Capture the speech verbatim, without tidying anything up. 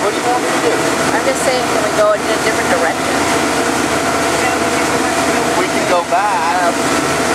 What do you want me to do? I'm just saying, can we go in a different direction? We can go back. Um,